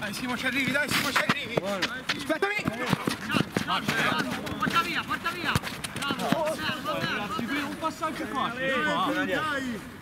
Dai Simo ci arrivi, dai Simo ci arrivi! Aspettami! Porta via, porta via! Bravo! Un passaggio qua! Dai!